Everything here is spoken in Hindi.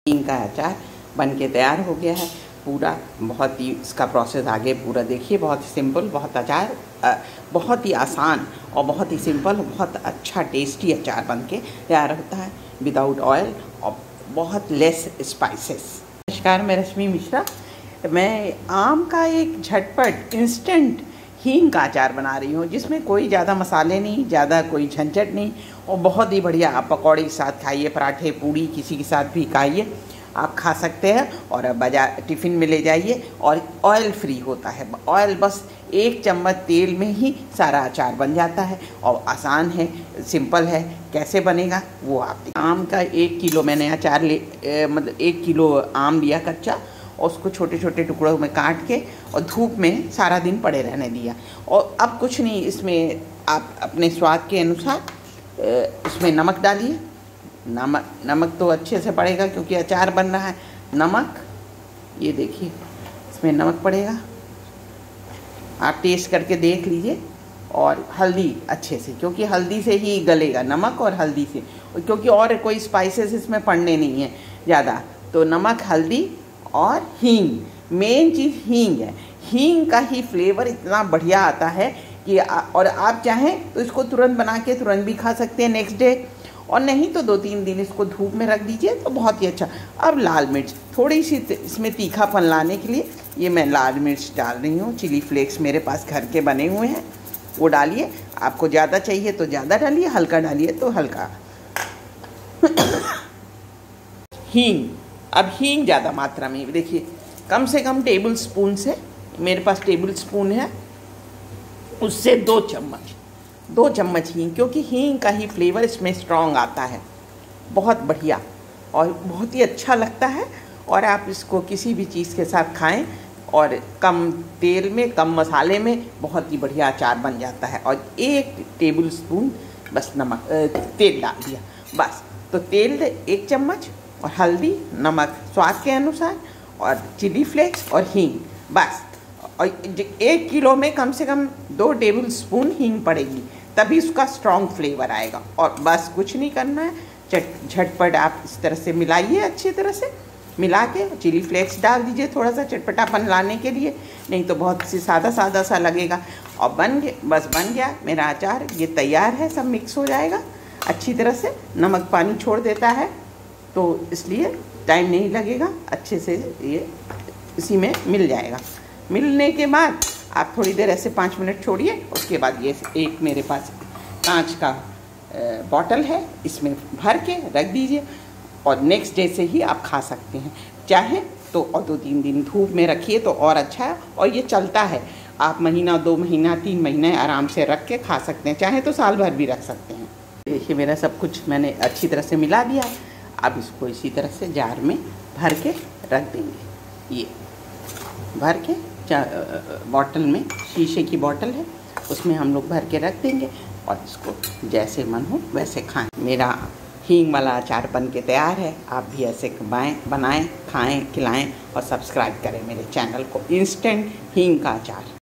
हींग का अचार बन के तैयार हो गया है पूरा। बहुत ही इसका प्रोसेस आगे पूरा देखिए, बहुत ही सिंपल, बहुत ही आसान और बहुत ही सिंपल, बहुत अच्छा टेस्टी अचार बन के तैयार होता है विदाउट ऑयल और बहुत लेस स्पाइसेस। नमस्कार, मैं रश्मि मिश्रा। मैं आम का एक झटपट इंस्टेंट हींग का अचार बना रही हूँ, जिसमें कोई ज़्यादा मसाले नहीं, ज़्यादा कोई झंझट नहीं, और बहुत ही बढ़िया। आप पकौड़े के साथ खाइए, पराठे, पूड़ी, किसी के साथ भी खाइए, आप खा सकते हैं। और बाजार टिफ़िन में ले जाइए, और ऑयल फ्री होता है। ऑयल बस 1 चम्मच तेल में ही सारा अचार बन जाता है और आसान है, सिंपल है। कैसे बनेगा वो आप आम का 1 किलो मैंने अचार मतलब 1 किलो आम लिया कच्चा, और उसको छोटे छोटे टुकड़ों में काट के और धूप में सारा दिन पड़े रहने दिया। और अब कुछ नहीं, इसमें आप अपने स्वाद के अनुसार इसमें नमक डालिए। नमक तो अच्छे से पड़ेगा क्योंकि अचार बन रहा है। नमक, ये देखिए इसमें नमक पड़ेगा, आप टेस्ट करके देख लीजिए। और हल्दी अच्छे से, क्योंकि हल्दी से ही गलेगा, नमक और हल्दी से, क्योंकि और कोई स्पाइसेस इसमें पड़ने नहीं है ज़्यादा। तो नमक, हल्दी और हींग, मेन चीज़ हींग है। हींग का ही फ्लेवर इतना बढ़िया आता है कि और आप चाहें तो इसको तुरंत बना के तुरंत भी खा सकते हैं नेक्स्ट डे, और नहीं तो 2-3 दिन इसको धूप में रख दीजिए तो बहुत ही अच्छा। अब लाल मिर्च, थोड़ी सी इसमें तीखापन लाने के लिए ये मैं लाल मिर्च डाल रही हूँ। चिली फ्लेक्स मेरे पास घर के बने हुए हैं, वो डालिए। आपको ज़्यादा चाहिए तो ज़्यादा डालिए, हल्का डालिए तो हल्का। हींग, अब हींग ज़्यादा मात्रा में देखिए, कम से कम टेबल स्पून से, मेरे पास टेबल स्पून है, उससे 2 चम्मच हींग, क्योंकि हींग का ही फ्लेवर इसमें स्ट्रॉन्ग आता है, बहुत बढ़िया और बहुत ही अच्छा लगता है। और आप इसको किसी भी चीज़ के साथ खाएं, और कम तेल में, कम मसाले में बहुत ही बढ़िया अचार बन जाता है। और 1 टेबल स्पून बस तेल डाल दिया बस। तो तेल 1 चम्मच, और हल्दी, नमक स्वाद के अनुसार, और चिली फ्लेक्स और हींग बस। और 1 किलो में कम से कम 2 टेबल स्पून हींग पड़ेगी, तभी उसका स्ट्रॉन्ग फ्लेवर आएगा। और बस कुछ नहीं करना है, झटपट आप इस तरह से मिलाइए, अच्छी तरह से मिला के चिली फ्लेक्स डाल दीजिए थोड़ा सा चटपटापन लाने के लिए, नहीं तो बहुत सी सादा सा लगेगा। और बन गया मेरा अचार, ये तैयार है। सब मिक्स हो जाएगा अच्छी तरह से। नमक पानी छोड़ देता है तो इसलिए टाइम नहीं लगेगा, अच्छे से ये इसी में मिल जाएगा। मिलने के बाद आप थोड़ी देर ऐसे 5 मिनट छोड़िए, उसके बाद ये एक मेरे पास कांच का बॉटल है, इसमें भर के रख दीजिए, और नेक्स्ट डे से ही आप खा सकते हैं। चाहे तो और 2-3 दिन धूप में रखिए तो और अच्छा है, और ये चलता है। आप महीना, 2 महीना, 3 महीने आराम से रख के खा सकते हैं, चाहे तो साल भर भी रख सकते हैं। देखिए मेरा सब कुछ मैंने अच्छी तरह से मिला दिया। अब इसको इसी तरह से जार में भर के रख देंगे। ये भर के बॉटल में, शीशे की बॉटल है, उसमें हम लोग भर के रख देंगे, और इसको जैसे मन हो वैसे खाएं। मेरा हींग वाला अचार बन के तैयार है। आप भी ऐसे बनाएं, खाएं, खिलाएं, और सब्सक्राइब करें मेरे चैनल को। इंस्टेंट हींग का अचार।